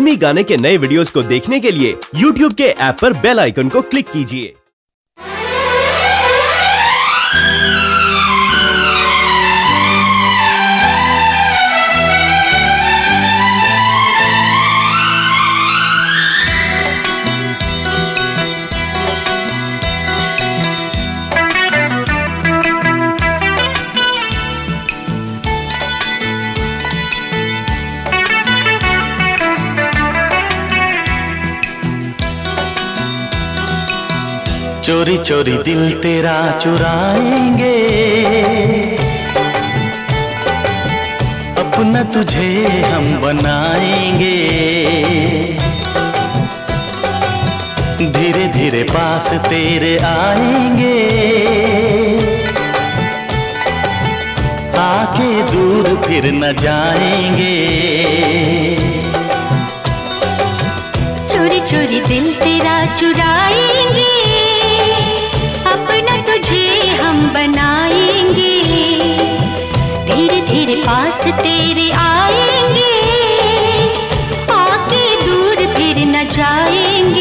फिल्मी गाने के नए वीडियोस को देखने के लिए YouTube के ऐप पर बेल आइकन को क्लिक कीजिए। चोरी चोरी दिल तेरा चुराएंगे, अपना तुझे हम बनाएंगे। धीरे धीरे पास तेरे आएंगे, आके दूर फिर न जाएंगे। चोरी चोरी दिल तेरा चुराएंगे, अपना तुझे हम बनाएंगे। धीरे धीरे पास तेरे आएंगे, आके दूर फिर न जाएंगे।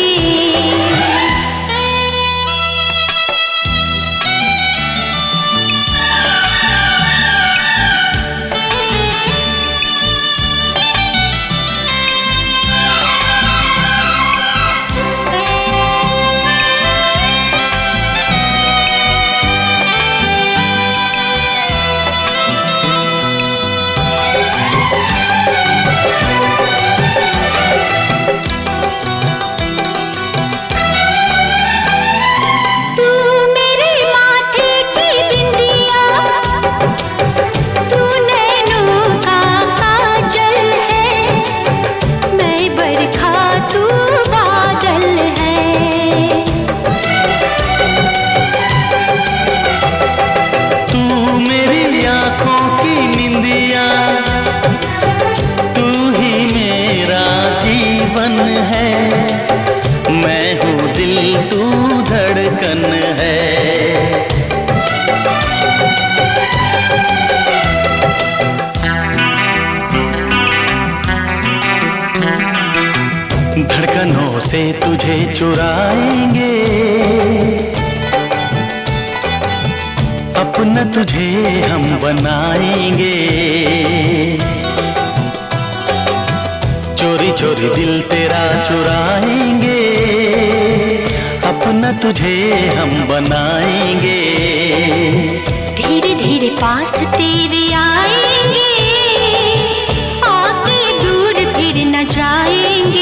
धड़कनों से तुझे चुराएंगे, अपना तुझे हम बनाएंगे। चोरी चोरी दिल तेरा चुराएंगे, अपना तुझे हम बनाएंगे। धीरे धीरे पास तेरे आएंगे, आके दूर फिर न जाएंगे।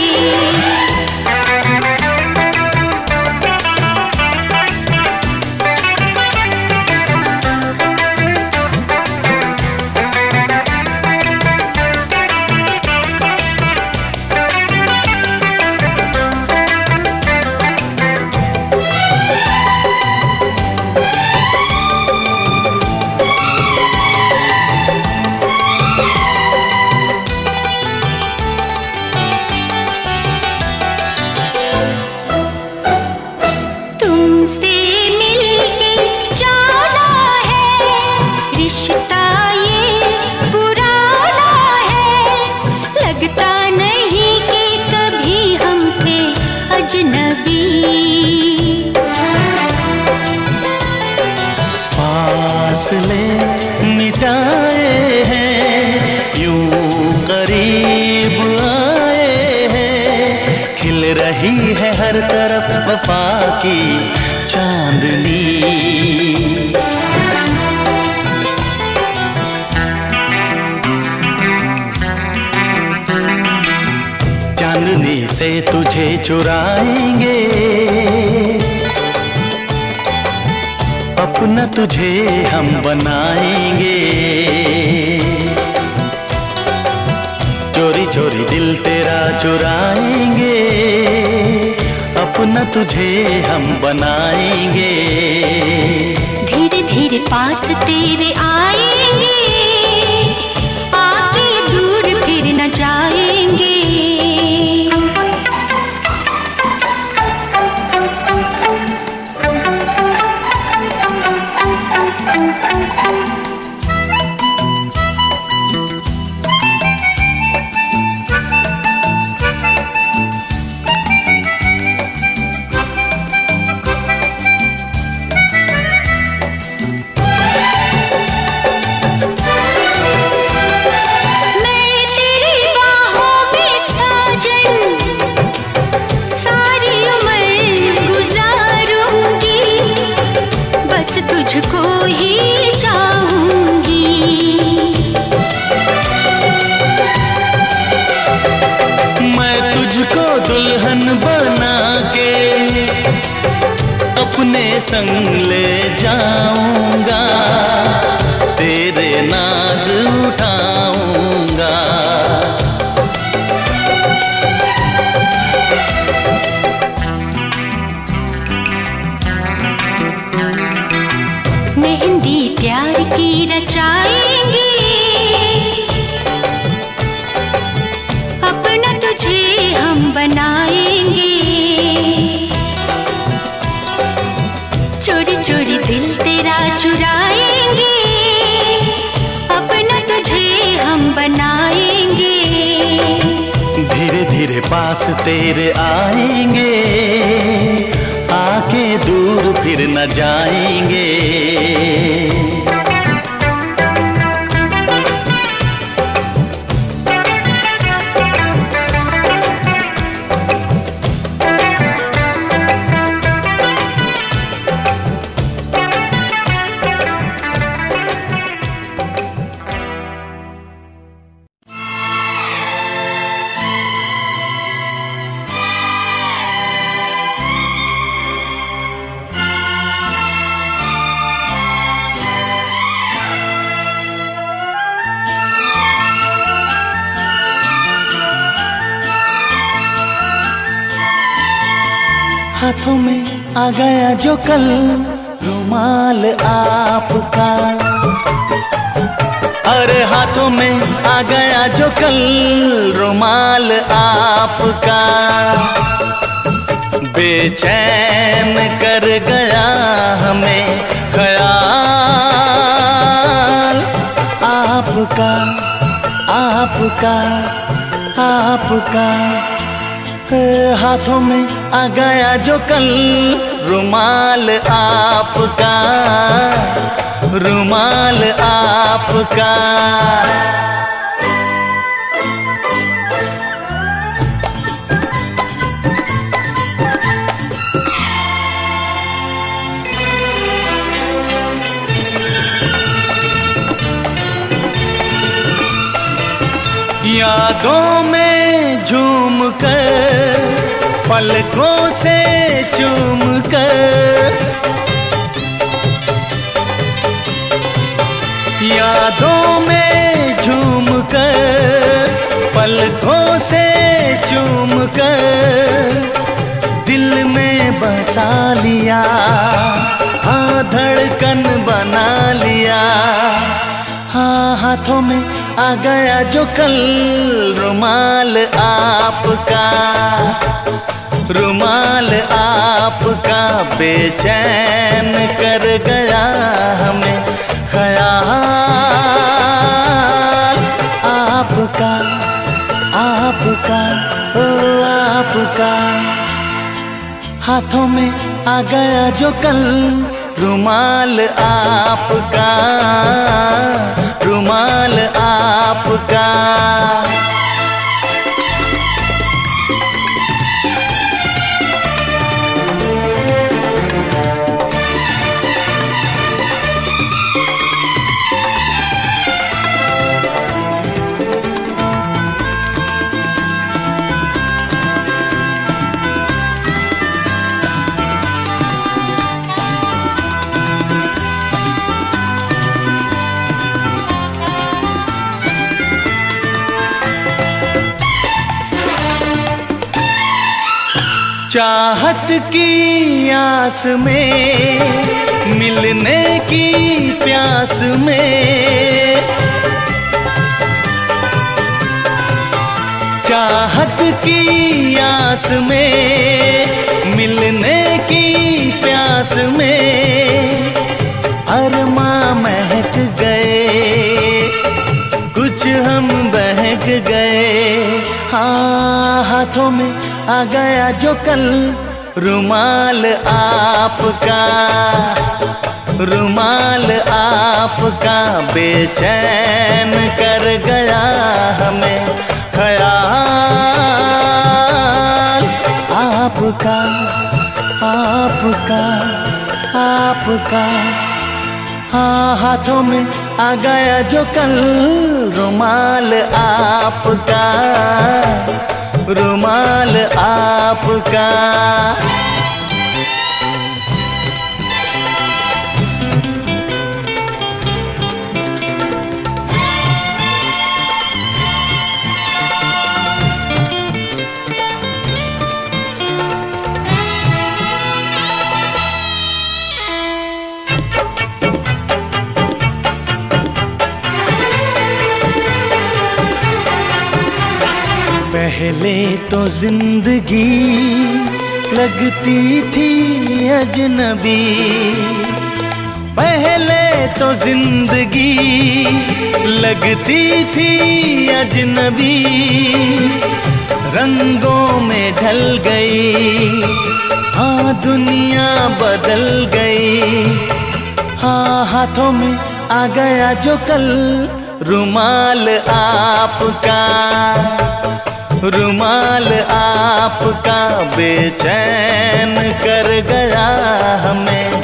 फासले मिटाए हैं, यूं करीब आए हैं। खिल रही है हर तरफ वफा की चांदनी। चांदनी से तुझे चुराएंगे, अपना तुझे हम बनाएंगे। चोरी चोरी दिल तेरा चुराएंगे, अपना तुझे हम बनाएंगे। धीरे धीरे पास तेरे आएंगे, आके दूर फिर न जाएंगे। संग ले जाऊंगा, तेरे नाज उठाऊंगा। मेहंदी प्यार की रचाएंगे, अपना तुझे हम बनाएंगे। चोरी चोरी दिल तेरा चुराएंगे, अपना तुझे हम बनाएंगे। धीरे धीरे पास तेरे आएंगे, आके दूर फिर न जाएंगे। हाथों में आ गया जो कल रुमाल आपका, अरे हाथों में आ गया जो कल रुमाल आपका। बेचैन कर गया हमें ख्याल आपका, आपका, आपका। हाथों में आ गया जो कल रुमाल आपका, रुमाल आपका। यादों में झूम कर, पलकों से चूम कर, यादों में झूम कर, पलकों से चूम कर, दिल में बसा लिया, हाँ धड़कन बना लिया। हाँ हाथों में आ गया जो कल रुमाल आपका, रुमाल आपका। बेचैन कर गया हमें ख्याल आपका, आपका, ओ आपका। हाथों में आ गया जो कल रुमाल आपका, रुमाल आपका। चाहत की आस में, मिलने की प्यास में, चाहत की आस में, मिलने की प्यास में, अरमां महक गए, कुछ हम बहक गए। हाँ हाथों में आ गया जो कल रुमाल आपका, रुमाल आपका। बेचैन कर गया हमें ख्याल आपका, आपका, आपका। हाँ हाथों में आ गया जो कल रुमाल आपका, रुमाल आपका। पहले तो जिंदगी लगती थी अजनबी, पहले तो जिंदगी लगती थी अजनबी, रंगों में ढल गई, हाँ दुनिया बदल गई। हाँ हाथों में आ गया जो कल रुमाल आपका, रुमाल आपका बेचैन कर गया हमें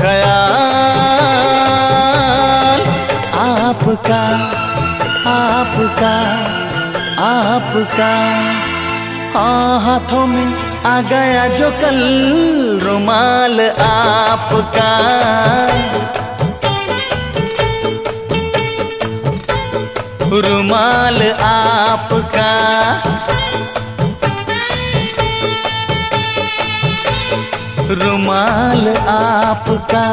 ख्याल आपका, आपका, आपका। हाँ हाथों में आ गया जो कल रुमाल आपका, रुमाल आपका, रुमाल आपका,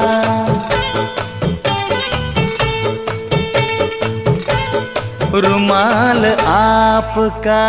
रुमाल आपका।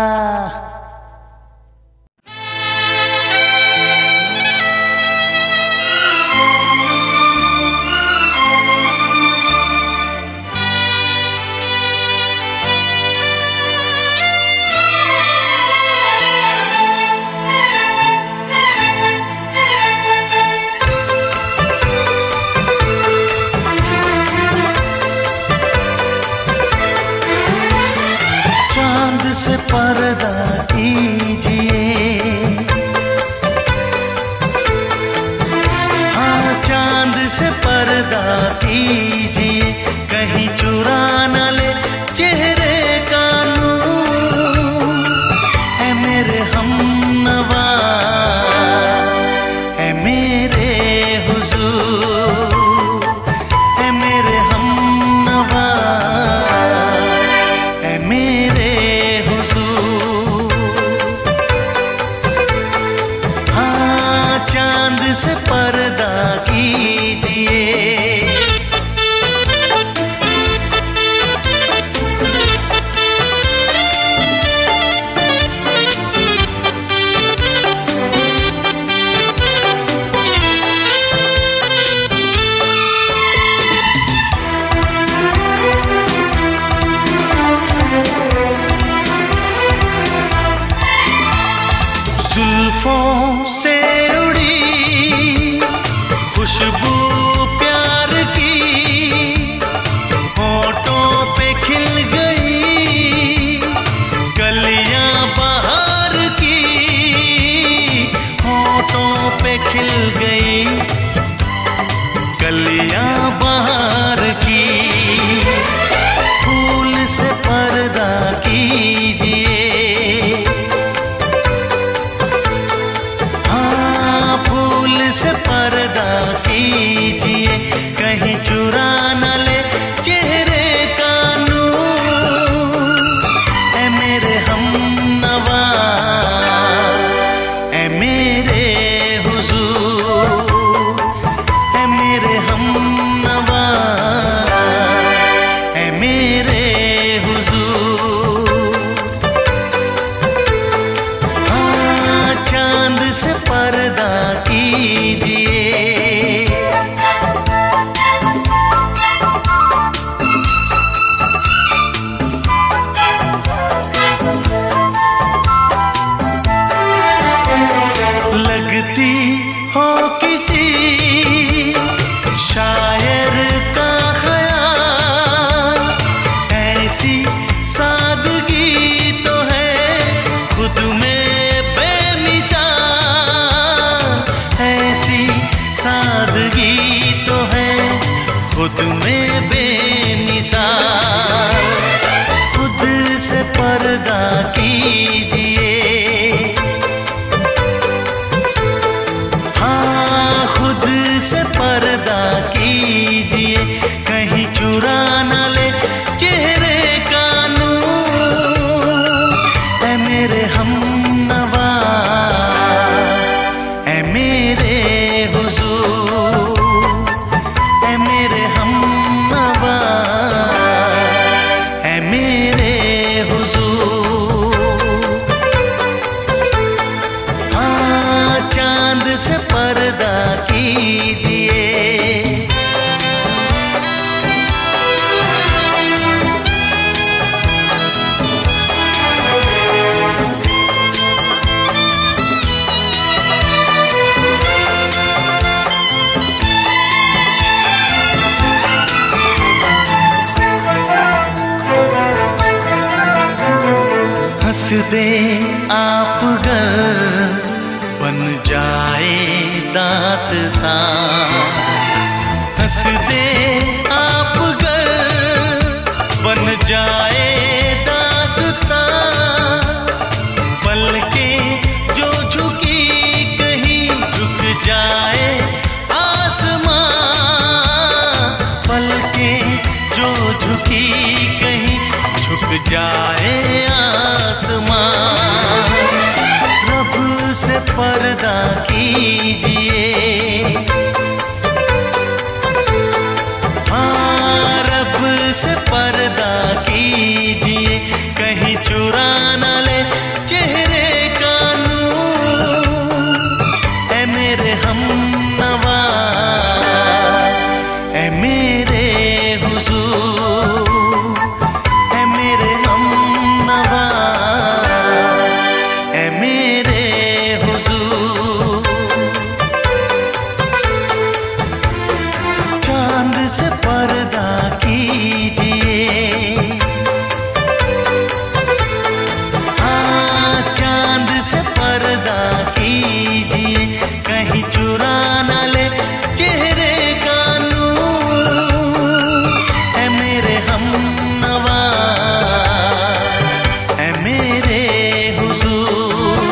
से पर्दा कीजिए, हाँ चांद से पर्दा कीजिए, कहीं चुरा न ले चेहरे का नूर। है मेरे हमनवा, है मेरे हुजूर, है मेरे हमनवा, है मेरे चांद से पर्दा कीजिए। जुल्फों से खुशबू प्यार की, होठों पे खिल गई कलियां बहार की, होठों पे खिल गई कलियां बहार की। फूल से पर्दा कीजिए, हाँ फूल से पर्दा कीजिए, कहीं चुरा न ले चेहरे का नूर। ऐ मेरे हमनवा, ऐ मेरे हुजूर, ऐ मेरे हमनवा, ऐ मेरे हुजूर। हाँ चांद से पर्दा कीजिए, लगती हो किसी शायर का ख़याल, ऐसी सादगी तो है खुद में बेमिसाल, ऐसी सादगी तो है खुद में बेमिसाल। खुद से पर्दा कीजिए, खुद से पर्दा कीजिए, कहीं चुरा न ले चेहरे का नूर। ऐ मेरे हमनवा, ऐ मेरे हुजूर, ऐ मेरे हमनवा, ऐ मेरे हुजूर। से पर्दा कीजिए। हंस दे आप गर बन जाए दास्तां, हंस दे आप गर बन जाए दास्तां। पलकें जो झुकी कहीं झुक जाए आसमां, पलकें जो झुकी कहीं झुक जाए आसमां। रब से पर्दा कीजिए, हाँ रब से पर्दा कीजिए। कहीं चुरा न ले चेहरे का नूर, ऐ मेरे हमनवा, ऐ मेरे हुजूर, ऐ मेरे हमनवा, ऐ मेरे हुजूर। चांद से पर्दा कीजिए, हाँ चांद से पर्दा कीजिए। कहीं चुरा न ले चेहरे का नूर, ऐ मेरे हमनवा, ऐ मेरे हुजूर।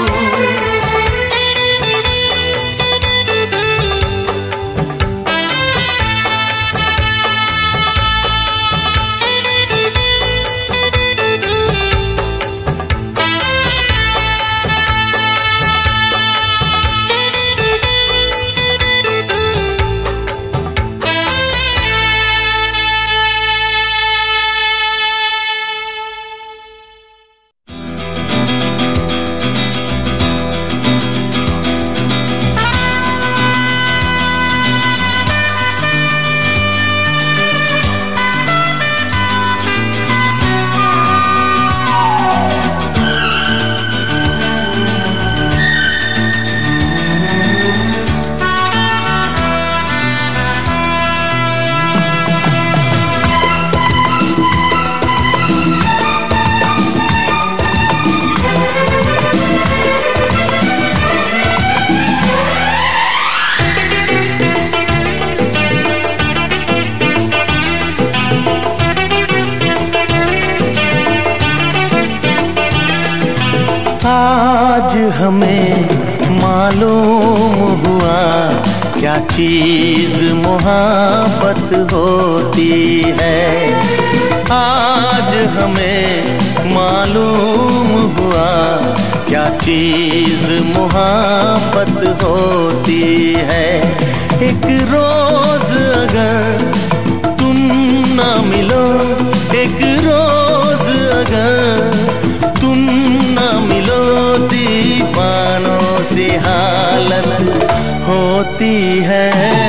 आज हमें मालूम हुआ क्या चीज मोहब्बत होती है। आज हमें मालूम हुआ क्या चीज मोहब्बत होती है। एक रोज अगर तुम ना मिलो, एक रोज अगर तुम ना मिलो, दीवानों सी हालत होती है।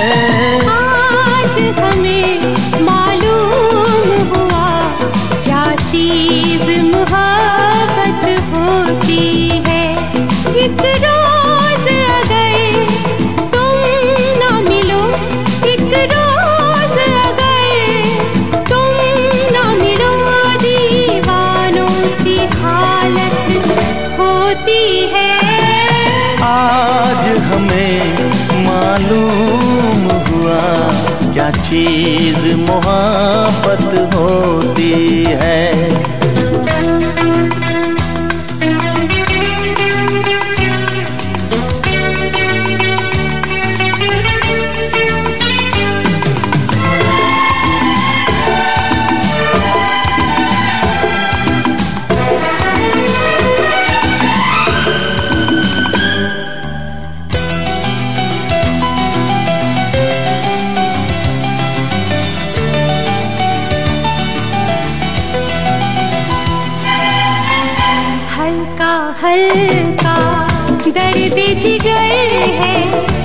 आज हमें मालूम हुआ क्या चीज मोहब्बत होती है। एक रोज अगर तुम ना मिलो, एक रोज अगर तुम ना मिलो, दीवानों सी हालत होती है। आज हमें मालूम हुआ क्या चीज मोहब्बत होती है। हल्का हल्का दर्द जिगर है,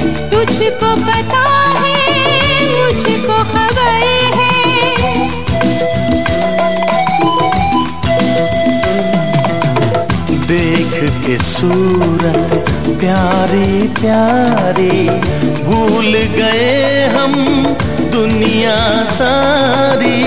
देख के सूरत प्यारी प्यारी भूल गए हम दुनिया सारी।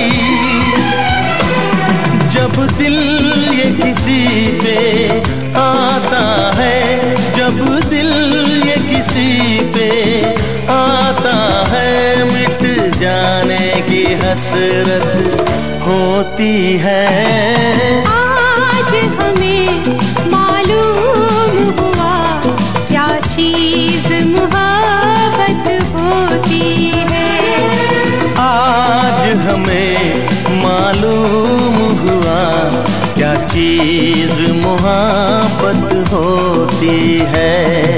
जब दिल ये किसी पे आता है, जब दिल ये किसी पे आता है, मिट जाने की हसरत होती है। आज हमें मालूम हुआ क्या चीज मोहब्बत होती है। आज हमें मालूम हुआ क्या चीज मोहब्बत होती है।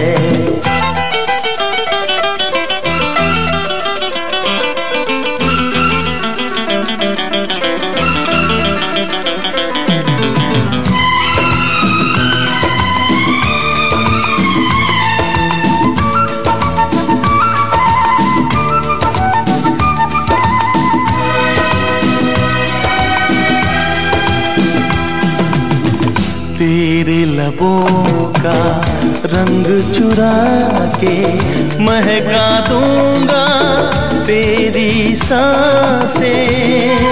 तेरे लबों का रंग चुरा के महका दूंगा तेरी सांसें।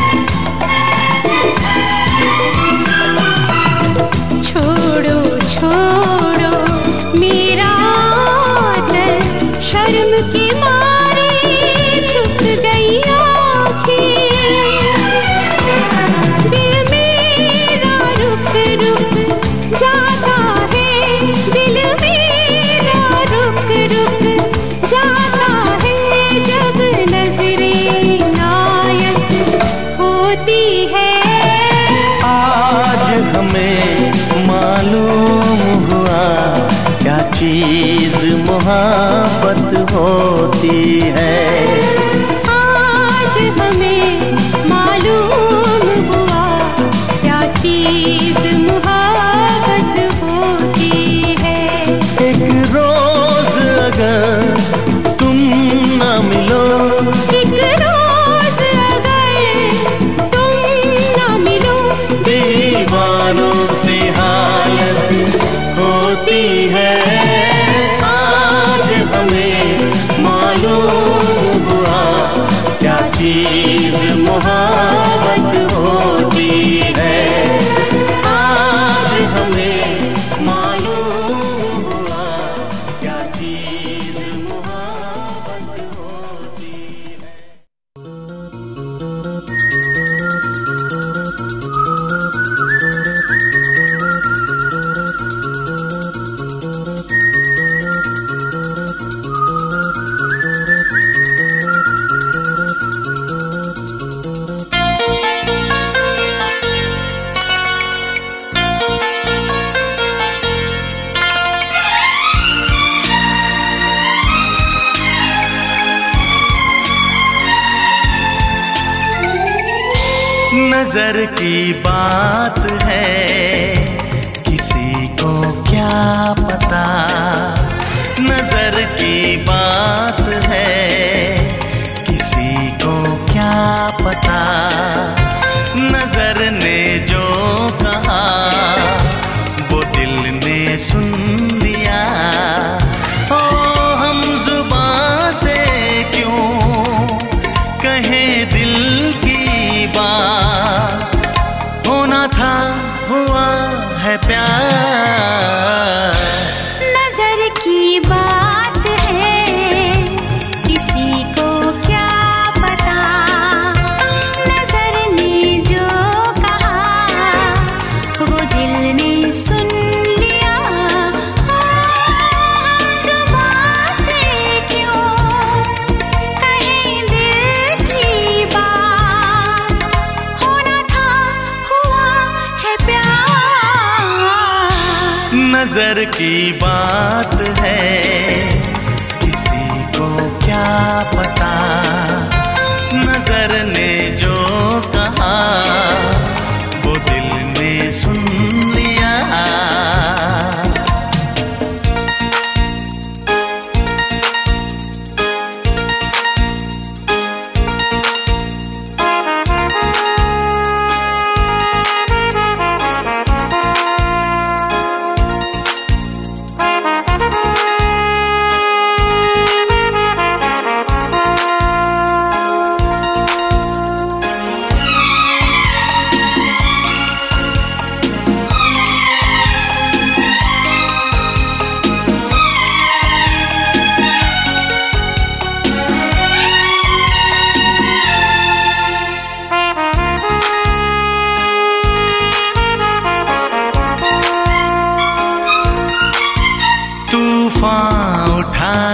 छोड़ो छोड़ो मेरा आंचल, शर्म के मारे झुक गई आँखें। दिल मेरा रुक रुक जाता है, दिल मेरा रुक रुक जाता है, जब नजरें नायक होती है। आज हमें मालूम हुआ क्या चीज मोहब्बत होती है। आज हमें मालूम हुआ क्या चीज मोहब्बत होती है। एक रोज अगर तुम न मिलो, एक रोज अगर तुम न मिलो, दीवानों से हालत होती है। आज हमें मालूम हुआ क्या चीज मोहब्बत होती है। आज हमें मालूम हुआ क्या चीज मोहब्बत होती है। नजर की बात है किसी को क्या पता, नजर की बात है किसी को क्या पता। नजर ने जो कहा वो दिल ने सुन लिया। ओ हम जुबां से क्यों कहें दिल की बात, होना था हुआ है प्यार। नजर की बात है किसी को क्या पता, नजर ने जो कहा वो दिल ने सुन लिया। हम जुबां से क्यों कहें दिल की बात, होना था हुआ है प्यार। नजर की बात है किसी को क्या पता, नजर ने जो कहा वो दिल ने सुन लिया।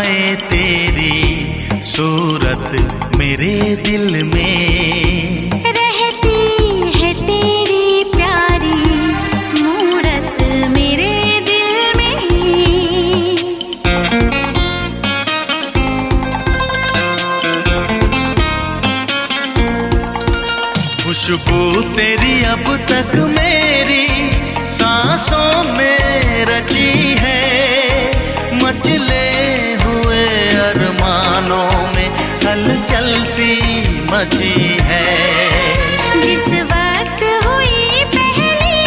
उठाए तेरी सूरत मेरे दिल में, रहती है तेरी प्यारी मूरत मेरे दिल में। खुशबू तेरी अब तक मेरी सांसों में रची है, मचले हुए अरमानों में हलचल सी मची है। जिस वक्त हुई पहली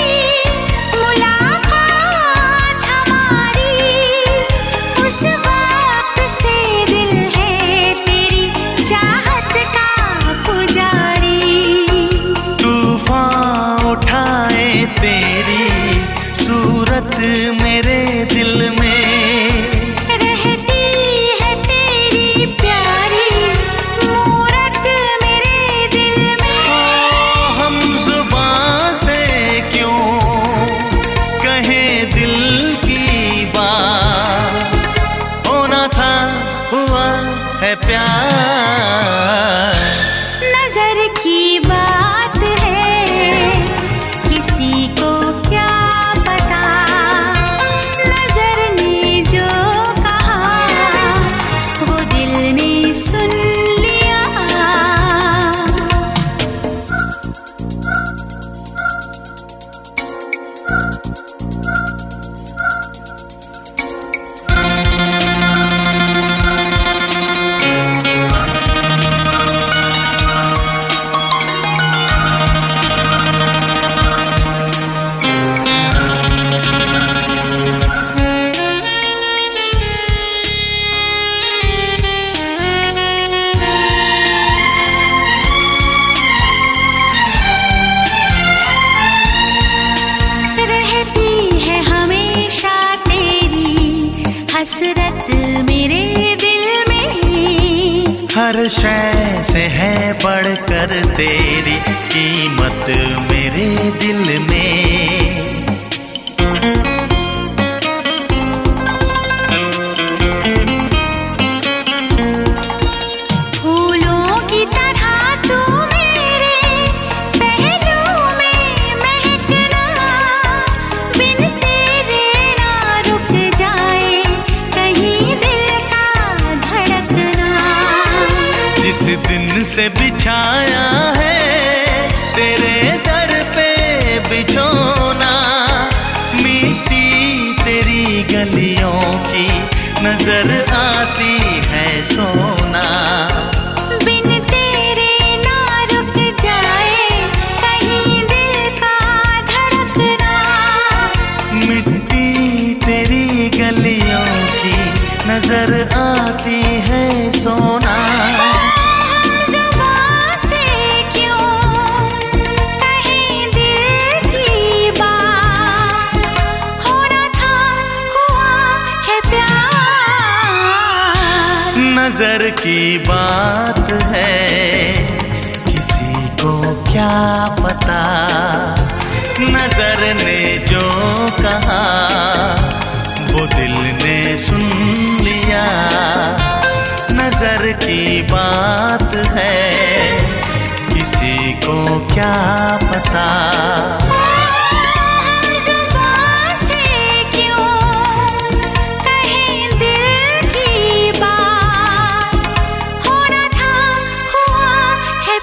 मुलाकात हमारी, उस वक्त से दिल है तेरी चाहत का पुजारी। तूफान उठाए तेरी सूरत मेरे दिल में, रहती है तेरी प्यारी मूरत मेरे दिल में। हम जुबां से क्यों कहें दिल की बात, होना था हुआ है प्यार। नजर की बात है किसी को क्या पता, नजर ने जो कहा वो दिल ने सुन लिया। रहती है हमेशा तेरी हसरत मेरे दिल में, हर शय से है बढ़कर तेरी कीमत मेरे दिल में। फूलों की तरह तू मेरे पहलू में महकना, बिन तेरे ना रुक जाए कहीं दिल का धड़कना। जिस दिन से बिछाया है तेरे दर पे बिछोना, मिट्टी तेरी गलियों की नजर आती है सोना। बिन तेरे ना रुक जाए कहीं दिल का धड़कना। मिट्टी तेरी गलियों की नजर आती है सोना। जुबां से क्यों कहें दिल की बात, होना था हुआ है प्यार। नजर की बात है किसी को क्या पता, नजर ने जो कहा वो दिल ने सुन लिया। नजर की बात है किसी को क्या पता। जुबां से क्यों कहें दिल की बात, होना था हुआ है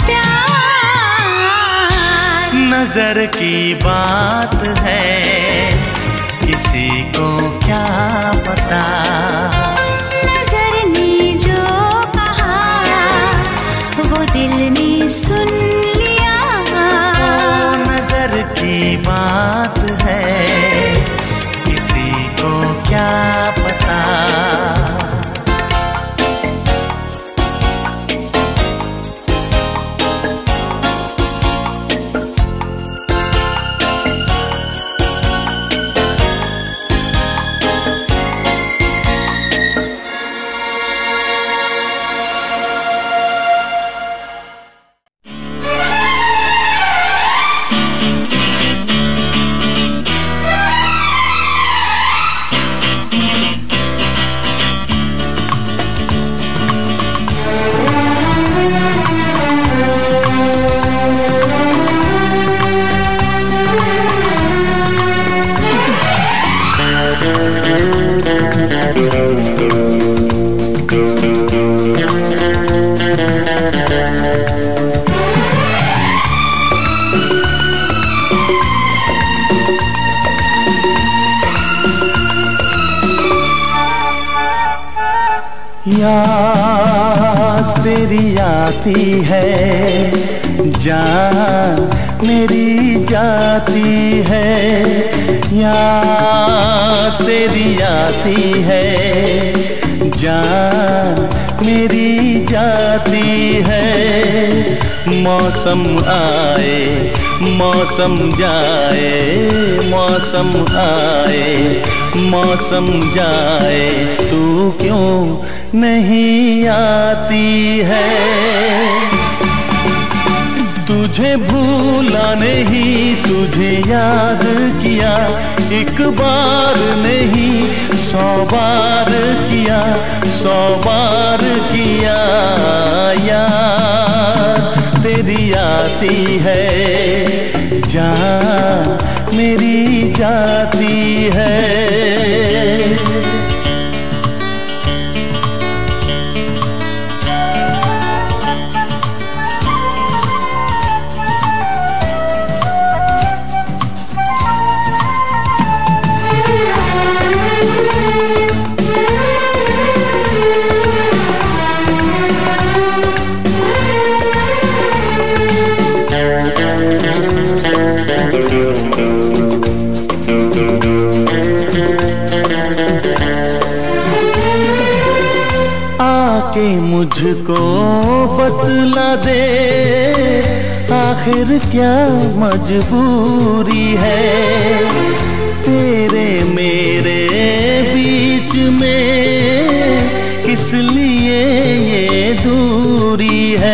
प्यार। नजर की बात है किसी को क्या पता। नजर ने जो कहा वो दिल ने सुन लिया। नजर की बात है किसी को क्या पता। याद तेरी आती है, जान मेरी जाती है। याद तेरी आती है, जान मेरी जाती है। मौसम आए मौसम जाए, मौसम आए मौसम जाए, तू क्यों नहीं आती है। तुझे भूला नहीं, तुझे याद किया, एक बार नहीं 100 बार किया, 100 बार किया। याद तेरी आती है, जान मेरी जाती है। आके मुझको बतला दे, आखिर क्या मजबूरी है तेरे मेरे बीच में, किस लिए ये दूरी है।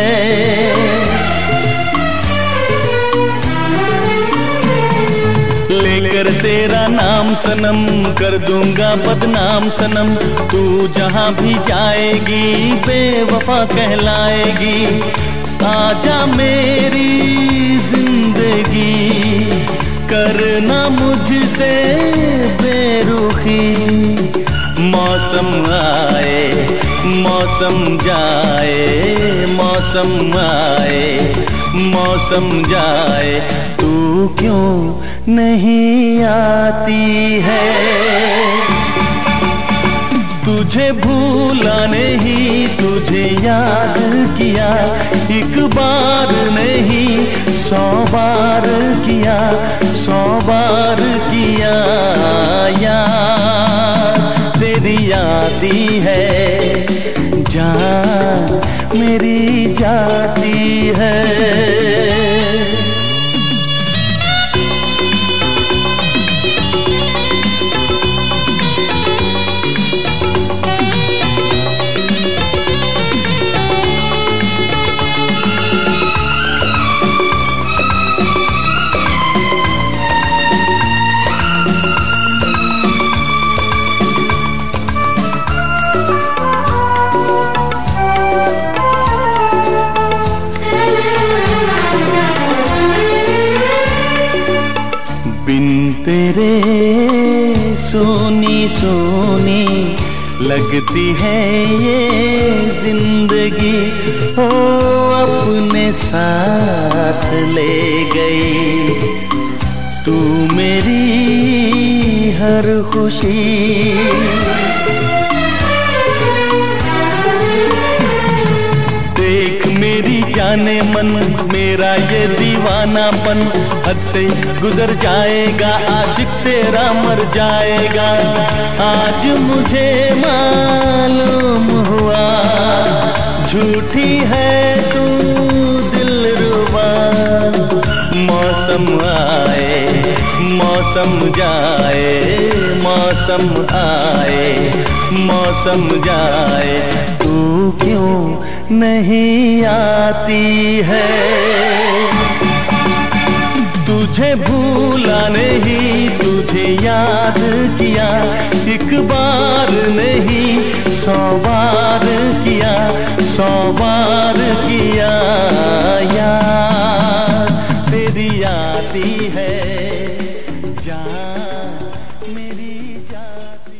लेकर तेरा नाम सनम, कर दूंगा बदनाम सनम। तू जहां भी जाएगी बेवफा कहलाएगी। आजा मेरी जिंदगी, करना मुझसे बेरुखी। मौसम आए मौसम जाए, मौसम आए मौसम जाए, तू क्यों नहीं आती है। तुझे भूला नहीं, तुझे याद किया, एक बार नहीं 100 बार किया, 100 बार किया। याद तेरी आती है, जान मेरी जाती है। बिन तेरे सोनी सोनी लगती है ये जिंदगी। ओ अपने साथ ले गई तू मेरी हर खुशी। देख मेरी जाने मन, मेरा ये दीवानापन हद से गुजर जाएगा, आशिक तेरा मर जाएगा। आज मुझे मालूम हुआ झूठी है तू दिलरुबा। मौसम आए मौसम जाए, मौसम आए मौसम जाए, तू क्यों नहीं आती है। तुझे भूला नहीं, तुझे याद किया, एक बार नहीं 100 बार किया, 100 बार किया। याद तेरी आती है, जान मेरी जाती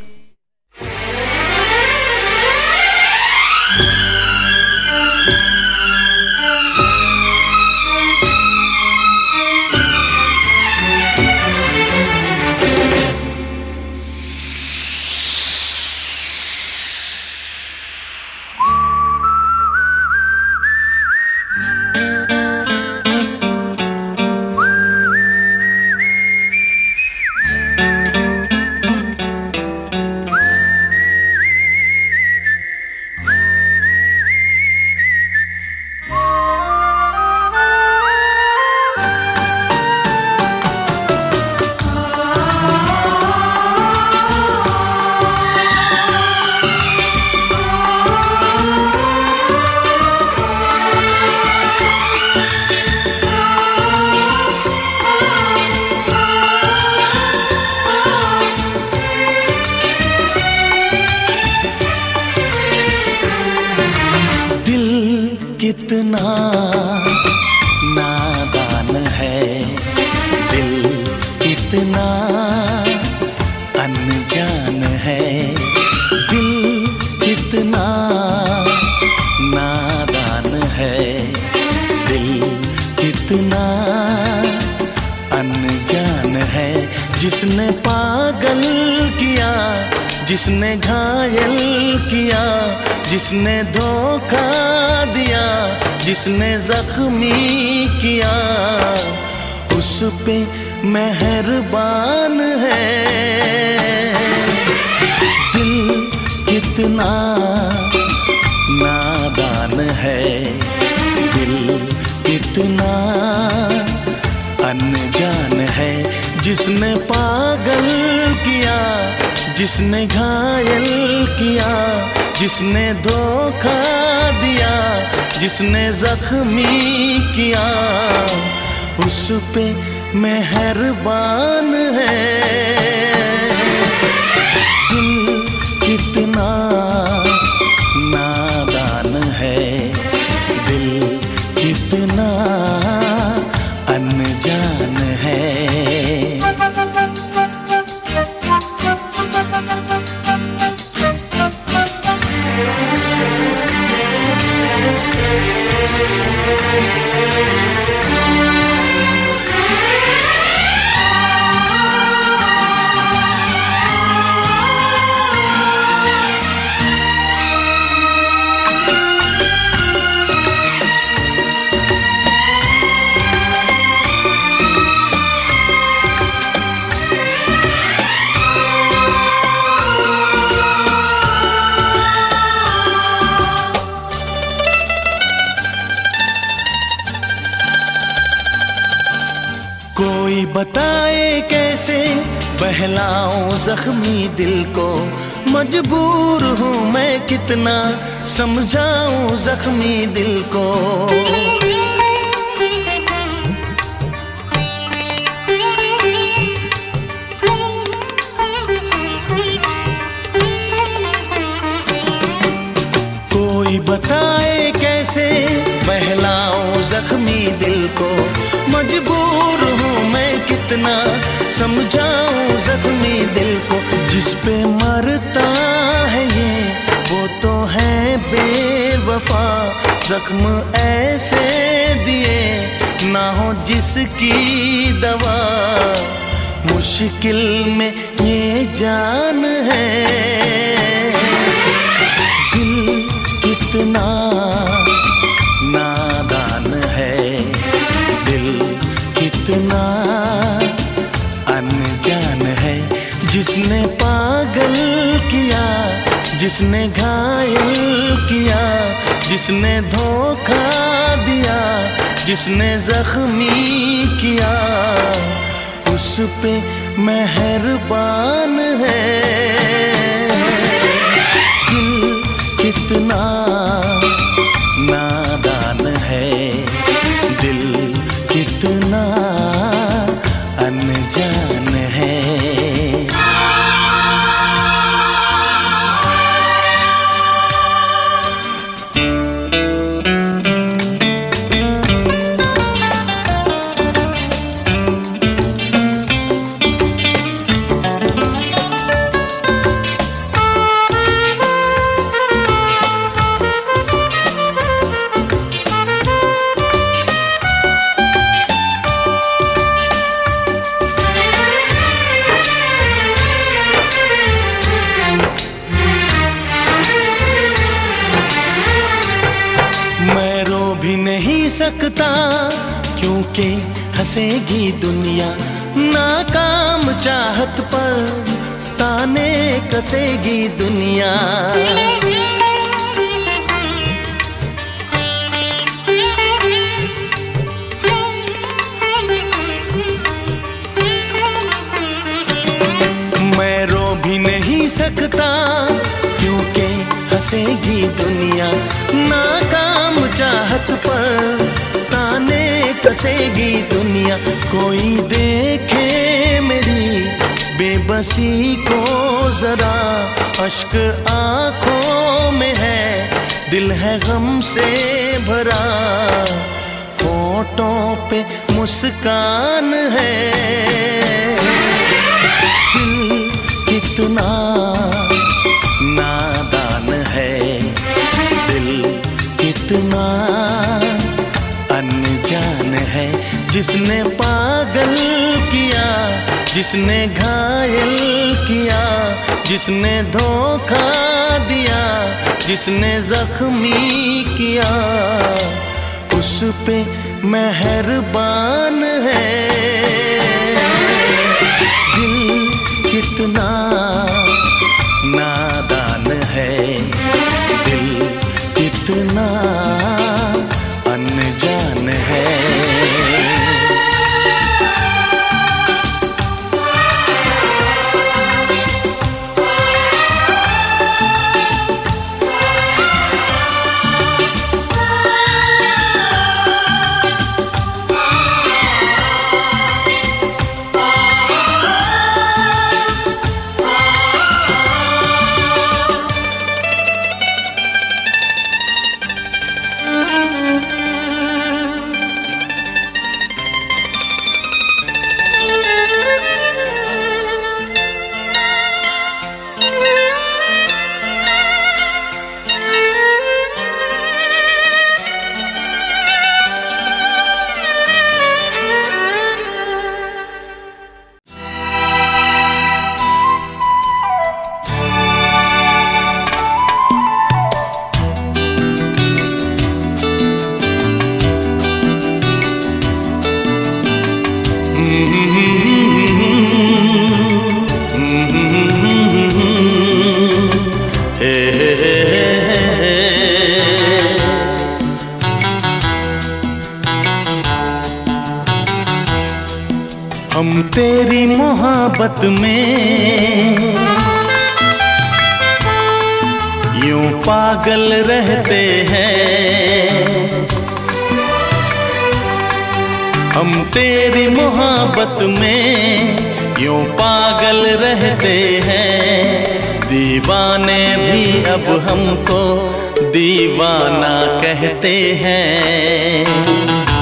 कितना नादान है, दिल कितना अनजान है, दिल कितना नादान है, दिल कितना अनजान है। जिसने पागल किया, जिसने घायल किया, जिसने धोखा दिया, जिसने जख्मी किया, उस पे मेहरबान है। दिल कितना नादान है, दिल कितना अनजान है। जिसने पागल किया, जिसने घायल किया, जिसने धोखा दिया, जिसने जख्मी किया, उस पे मेहरबान है। दिल कितना नादान है, दिल कितना अनजान है। कोई बताए कैसे बहलाऊं जख्मी दिल को, मजबूर हूँ मैं कितना समझाऊं जख्मी दिल को। कोई बताए कैसे बहलाऊं जख्मी दिल को, मजबूर हूँ मैं कितना समझाऊं जख्मी दिल को। जिस पे मरता है ये वो तो है बेवफा, जख्म ऐसे दिए ना हो जिसकी दवा, मुश्किल में ये जान है। दिल कितना नादान है, दिल कितना अनजान है। जिसने पागल किया, जिसने घायल किया, जिसने धोखा दिया, जिसने जख्मी किया, उस पे मेहरबान है। दिल कितना नादान है, दिल कितना अनजान है। सकता क्योंकि हंसेगी दुनिया, नाकाम चाहत पर ताने कसेगी दुनिया। मैं रो भी नहीं सकता क्योंकि हंसेगी दुनिया, नाकाम चाहत पर ताने कसेगी दुनिया। कोई देखे मेरी बेबसी को जरा, अश्क आंखों में है दिल है गम से भरा, होठों पे मुस्कान है। दिल कितना नादान है, दिल कितना अनजान है। जिसने पागल किया, जिसने घायल किया, जिसने धोखा दिया, जिसने जख्मी किया, उस पे मेहरबान है। दिल कितना नादान है, दिल कितना अनजान है। हम तेरी मोहब्बत में यूं पागल रहते हैं। हम तेरी मोहब्बत में यूं पागल रहते हैं। दीवाने भी अब हमको दीवाना कहते हैं।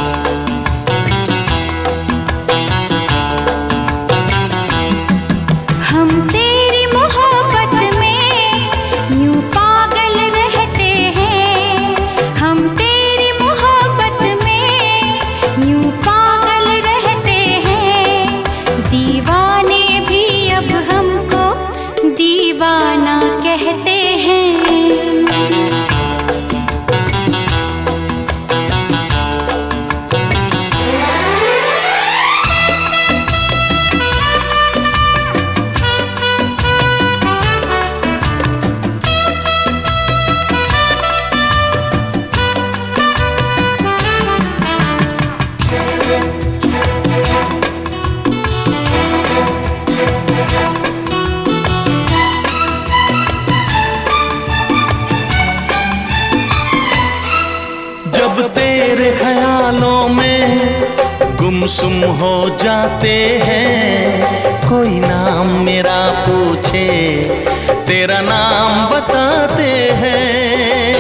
जब तेरे ख्यालों में गुमसुम हो जाते हैं, कोई नाम मेरा पूछे तेरा नाम बताते हैं।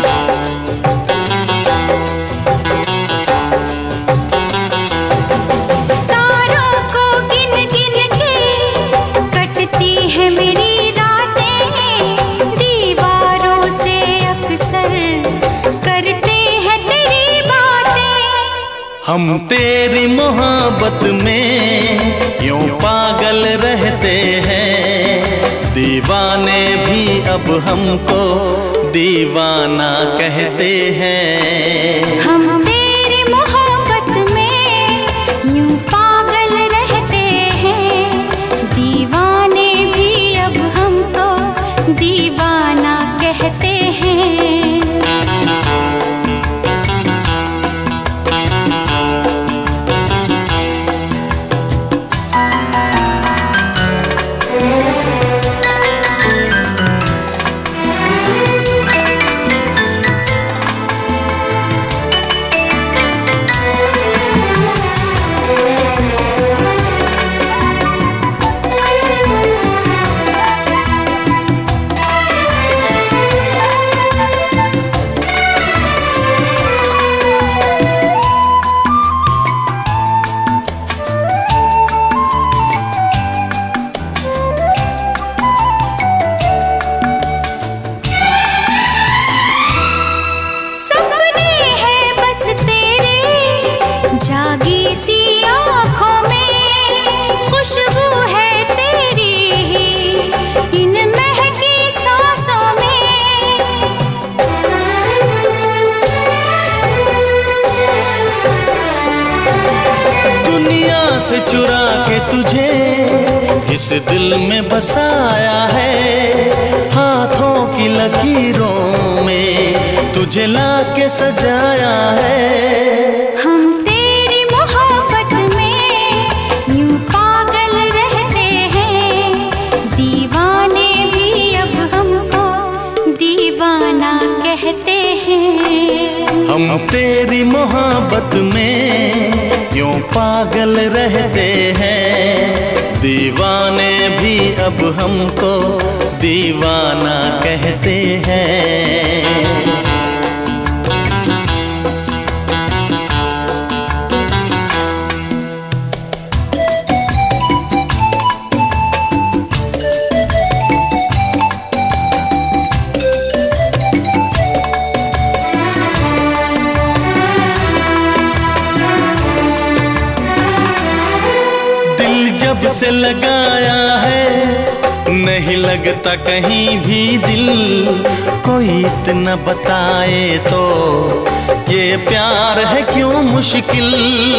तारों को गिन गिन के कटती है मेरी रातें, दीवारों से अक्सर करते हैं तेरी बातें। हम तेरी मोहब्बत में यूं पागल रहते हैं। दीवाने भी अब हमको दीवाना कहते हैं। हम तेरी मोहब्बत में यूं पागल रहते हैं। दीवाने भी अब हमको दीवाना कहते हैं। इस दिल में बसाया है हाथों की लकीरों में, तुझे लाके सजाया है। हम तेरी मोहब्बत में यूं पागल रहते हैं, दीवाने भी अब हमको दीवाना कहते हैं। हम तेरी मोहब्बत में यूं पागल रहते हैं, दीवाने भी अब हमको दीवाना कहते हैं। जब से लगाया है नहीं लगता कहीं भी दिल, कोई इतना बताए तो ये प्यार है क्यों मुश्किल।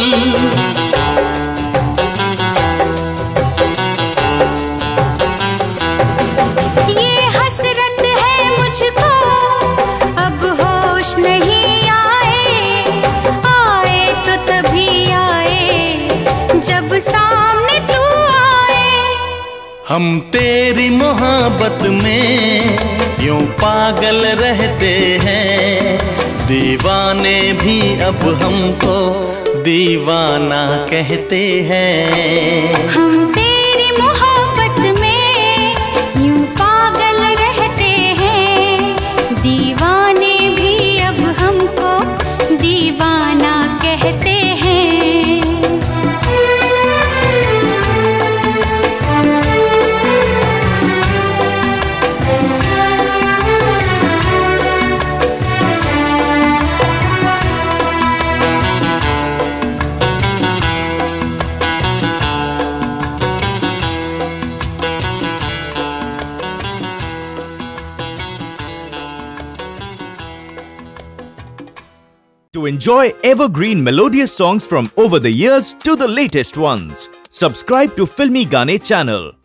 ये हसरत है मुझको अब होश नहीं आए, आए तो तभी आए जब सामने तू आए। हम तेरी मोहब्बत में यूं पागल रहते हैं, दीवाने भी अब हमको दीवाना कहते हैं। हम तेरी मोहब्बत में यूं पागल रहते हैं, दीवाने भी अब हमको दीवाना कहते हैं। To enjoy evergreen melodious songs from over the years to the latest ones, subscribe to Filmy Gaane channel.